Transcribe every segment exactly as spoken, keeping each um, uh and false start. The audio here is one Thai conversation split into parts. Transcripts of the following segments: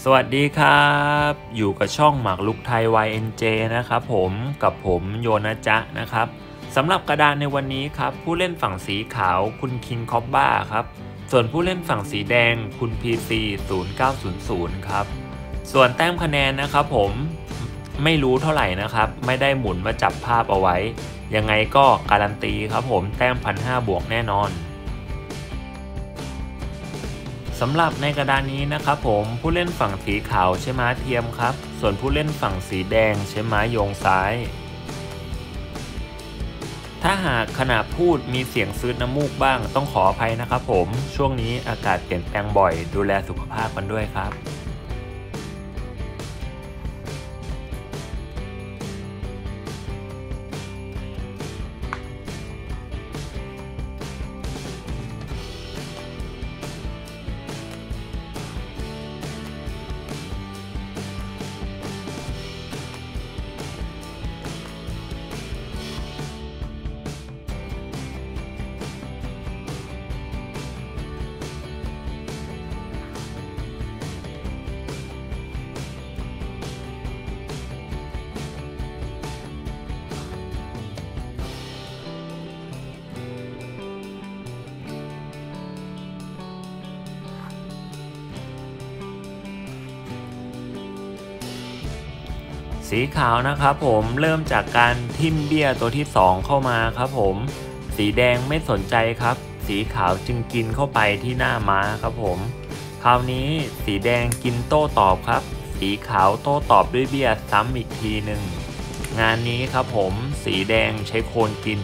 สวัสดีครับอยู่กับช่องหมากรุกไทย วาย เอ็น เจ นะครับผมกับผมโยนะจ๊ะนะครับสำหรับกระดานในวันนี้ครับผู้เล่นฝั่งสีขาวคุณคิงคอบบ้าครับส่วนผู้เล่นฝั่งสีแดงคุณ พี ซี ศูนย์ เก้า ศูนย์ ศูนย์ครับส่วนแต้มคะแนนนะครับผมไม่รู้เท่าไหร่นะครับไม่ได้หมุนมาจับภาพเอาไว้ยังไงก็การันตีครับผมแต้มพันห้าบวกแน่นอนสำหรับในกระดานนี้นะครับผมผู้เล่นฝั่งสีขาวใช้ม้าเทียมครับส่วนผู้เล่นฝั่งสีแดงใช้ม้าโยงซ้ายถ้าหากขณะพูดมีเสียงซื้อน้ำมูกบ้างต้องขออภัยนะครับผมช่วงนี้อากาศเปลี่ยนแปลงบ่อยดูแลสุขภาพกันด้วยครับสีขาวนะครับผมเริ่มจากการทิ่มเบี้ยตัวที่สองเข้ามาครับผมสีแดงไม่สนใจครับสีขาวจึงกินเข้าไปที่หน้าม้าครับผมคราวนี้สีแดงกินโต้ตอบครับสีขาวโต้ตอบด้วยเบี้ยซ้ำอีกทีหนึ่งงานนี้ครับผมสีแดงใช้โคนกิน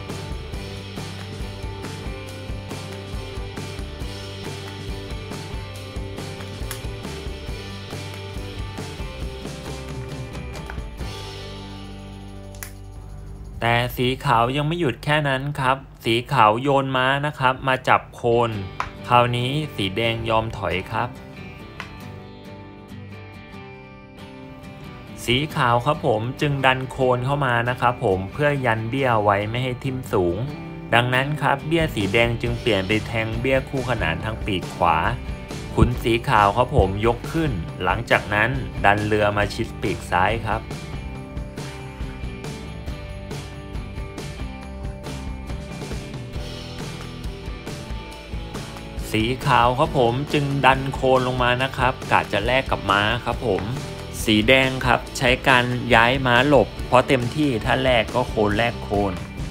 แต่สีขาวยังไม่หยุดแค่นั้นครับสีขาวโยนม้านะครับมาจับโคนคราวนี้สีแดงยอมถอยครับสีขาวครับผมจึงดันโคนเข้ามานะครับผมเพื่อยันเบี้ยไว้ไม่ให้ทิ่มสูงดังนั้นครับเบี้ยสีแดงจึงเปลี่ยนไปแทงเบี้ยคู่ขนานทางปีกขวาขุนสีขาวครับผมยกขึ้นหลังจากนั้นดันเรือมาชิดปีกซ้ายครับสีขาวครับผมจึงดันโคนลงมานะครับกะจะแลกกับม้าครับผมสีแดงครับใช้การย้ายม้าหลบเพราะเต็มที่ถ้าแลกก็โคนแลกโคน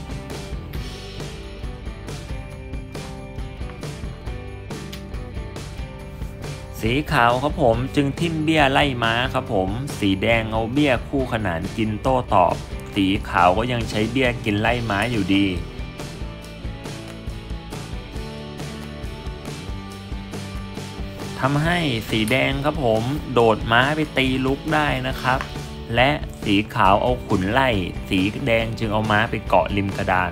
สีขาวครับผมจึงทิ่มเบี้ยไล่ม้าครับผมสีแดงเอาเบี้ยคู่ขนานกินโต้ตอบสีขาวก็ยังใช้เบี้ยกินไล่ม้าอยู่ดีทำให้สีแดงครับผมโดดม้าไปตีลุกได้นะครับและสีขาวเอาขุนไล่สีแดงจึงเอาม้าไปเกาะริมกระดาน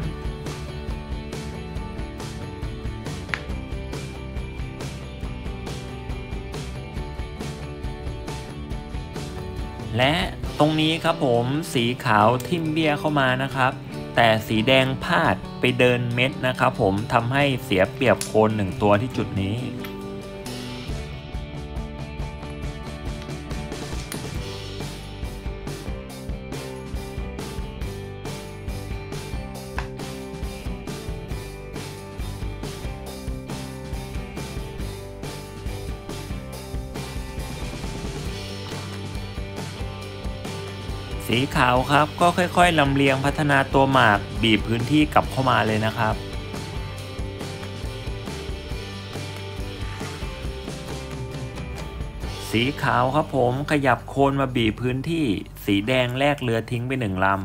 และตรงนี้ครับผมสีขาวทิ่มเบี้ยเข้ามานะครับแต่สีแดงพลาดไปเดินเม็ดนะครับผมทำให้เสียเปรียบโคนหนึ่งตัวที่จุดนี้สีขาวครับก็ค่อยๆลำเลียงพัฒนาตัวหมากบีบพื้นที่กลับเข้ามาเลยนะครับสีขาวครับผมขยับโคนมาบีบพื้นที่สีแดงแลกเรือทิ้งไปหนึ่งลำ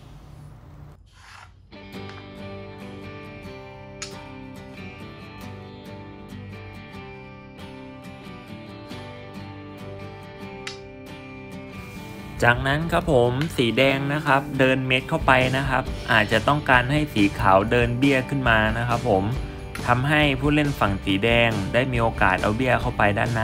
จากนั้นครับผมสีแดงนะครับเดินเม็ดเข้าไปนะครับอาจจะต้องการให้สีขาวเดินเบี้ยขึ้นมานะครับผมทำให้ผู้เล่นฝั่งสีแดงได้มีโอกาสเอาเบี้ยเข้าไปด้านใน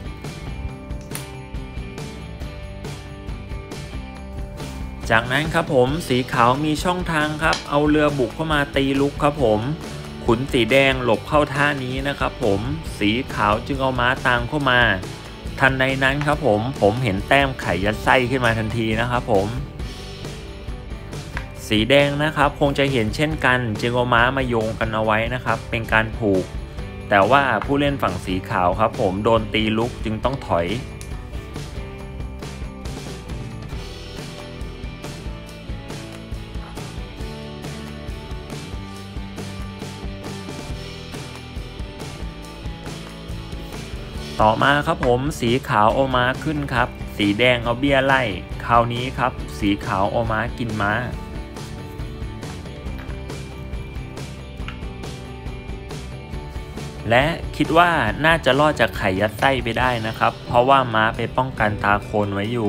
จากนั้นครับผมสีขาวมีช่องทางครับเอาเรือบุกเข้ามาตีลุกครับผม ขุนสีแดงหลบเข้าท่านี้นะครับผมสีขาวจึงเอาม้าตามเข้ามาทันใดนั้นครับผมผมเห็นแต้มไขยัดไส้ขึ้นมาทันทีนะครับผมสีแดงนะครับคงจะเห็นเช่นกันจึงเอาม้ามาโยงกันเอาไว้นะครับเป็นการผูกแต่ว่าผู้เล่นฝั่งสีขาวครับผมโดนตีลุกจึงต้องถอยต่อมาครับผมสีขาวเอาม้าขึ้นครับสีแดงเอาเบี้ยไล่คราวนี้ครับสีขาวเอาม้ากินม้าและคิดว่าน่าจะรอดจากไขยัดไส้ไปได้นะครับเพราะว่าม้าไปป้องกันตาโคนไว้อยู่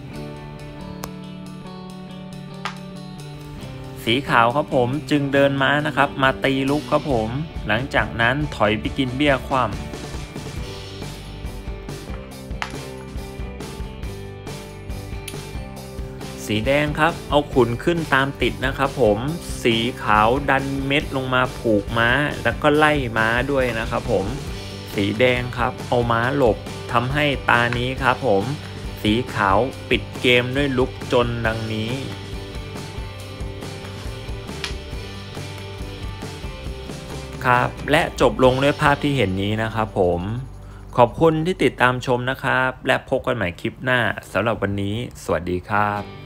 สีขาวครับผมจึงเดินม้านะครับมาตีลุกครับผมหลังจากนั้นถอยไปกินเบี้ยคว่ำสีแดงครับเอาขุนขึ้นตามติดนะครับผมสีขาวดันเม็ดลงมาผูกม้าแล้วก็ไล่ม้าด้วยนะครับผมสีแดงครับเอาม้าหลบทำให้ตานี้ครับผมสีขาวปิดเกมด้วยลุกจนดังนี้ครับและจบลงด้วยภาพที่เห็นนี้นะครับผมขอบคุณที่ติดตามชมนะครับและพบกันใหม่คลิปหน้าสำหรับวันนี้สวัสดีครับ